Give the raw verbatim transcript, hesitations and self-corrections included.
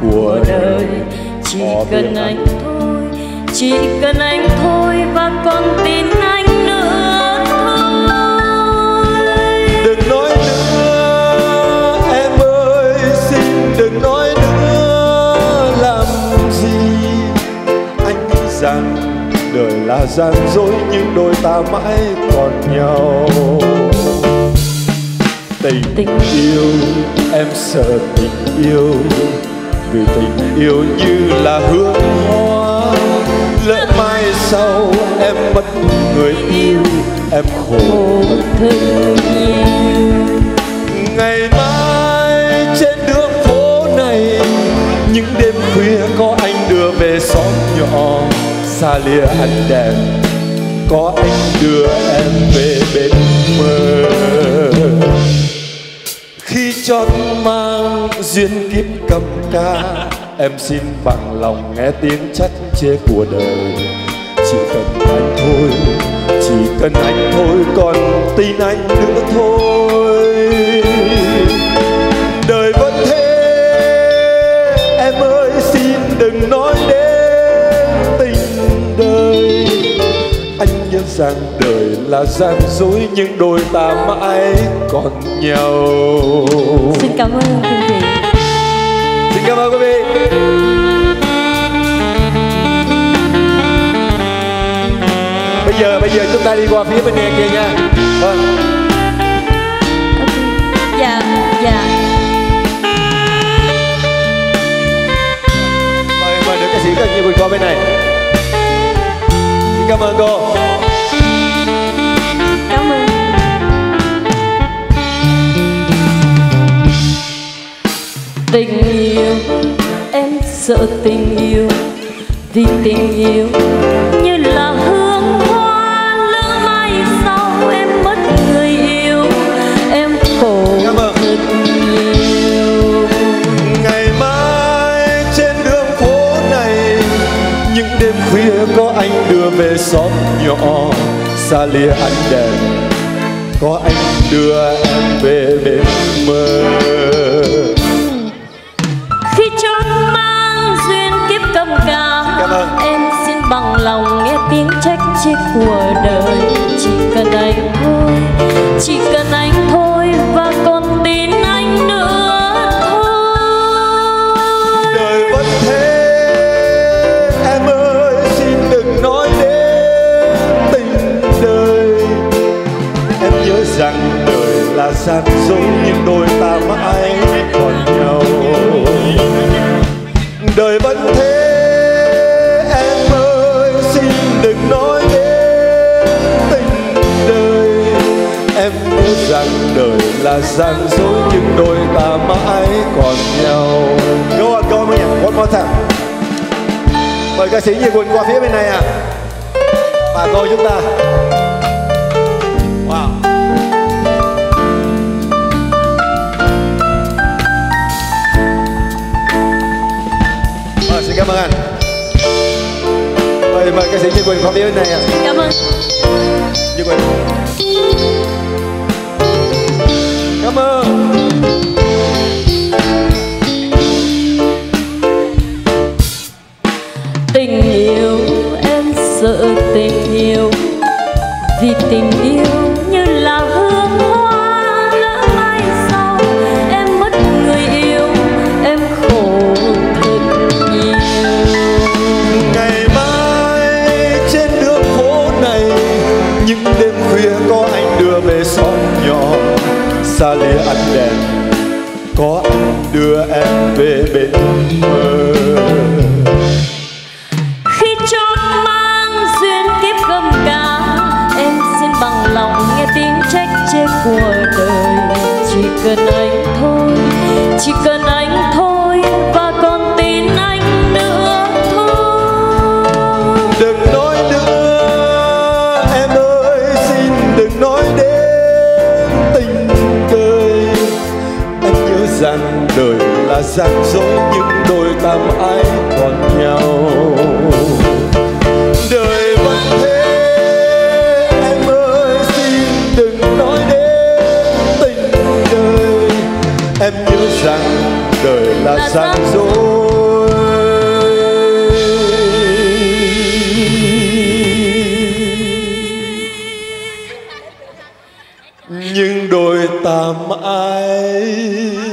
của đời. Chỉ cần anh thôi, chỉ cần anh thôi, và còn tin anh nữa thôi. Đừng nói nữa em ơi, xin đừng nói nữa làm gì. Anh nghĩ rằng đời là gian dối, nhưng đôi ta mãi còn nhau. Tình, tình yêu, em sợ tình yêu, vì tình yêu như là hương hoa. Lỡ mai sau em mất người yêu, em khổ thật nhiều. Ngày mai trên đường phố này, những đêm khuya có anh đưa về xóm nhỏ xa lìa ánh đèn, có anh đưa em về bên mơ. Khi chót mang duyên kiếp cầm ca, em xin bằng lòng nghe tiếng trách chê của đời. Chỉ cần anh thôi, chỉ cần anh thôi, còn tin anh nữa thôi. Đời vẫn thế em ơi, xin đừng nói đến tình đời. Anh nhớ rằng đời là gian dối, nhưng đôi ta mãi còn nhau. Xin cảm ơn quý vị. Xin cảm ơn quý vị. Bây giờ bây giờ chúng ta đi qua phía bên nghe kia nha. Vâng. Dạ, dạ. Mời mời nữ ca sĩ các chị qua bên này. Xin cảm ơn cô. Cảm ơn. Tình yêu, em sợ tình yêu, vì tình yêu như là hương hoa. Lỡ mai sau em mất người yêu, em khổ thật nhiều. Ngày mai trên đường phố này, những đêm khuya có anh đưa về xóm nhỏ xa lìa ánh đèn, có anh đưa em về bên mơ. Khi chót mang duyên kiếp cầm ca, em xin bằng lòng nghe tiếng trách chê của đời. Chỉ cần anh thôi, chỉ cần anh thôi, và còn tin anh nữa thôi. Đời vẫn thế em ơi, xin đừng nói đến tình đời. Em nhớ rằng đời là gian dối, nhưng đôi ta mãi còn nhau. Đời vẫn thế em ơi, xin đừng nói đến tình đời. Em nhớ rằng đời là gian dối, nhưng đôi ta mãi còn nhau. Go on, go on, one more time. Mời ca sĩ Như Quỳnh qua phía bên này à. Bà cô chúng ta. Wow. À, xin cảm ơn anh. Mời mời ca sĩ Như Quỳnh qua phía bên này à. Cảm ơn. Như Quỳnh. Cảm ơn. Tình yêu, em sợ tình yêu, vì tình yêu như là hương hoa. Lỡ mai sau em mất người yêu, em khổ thật nhiều. Ngày mai trên đường phố này, những đêm khuya có anh đưa về xóm nhỏ xa lìa ánh đèn, có anh đưa em về bên mơ. Khi chót mang duyên kiếp gầm ca, em xin bằng lòng nghe tiếng trách chê của đời. Chỉ cần anh thôi, chỉ cần anh thôi, và còn tin anh nữa thôi. Đừng nói nữa em ơi, xin đừng nói đến tình đời. Em nhớ rằng đời là gian dối, nhưng đôi ta mãi còn nhau. Đời vẫn thế em ơi, xin đừng nói đến tình đời. Em nhớ rằng đời là gian dối, nhưng đôi ta mãi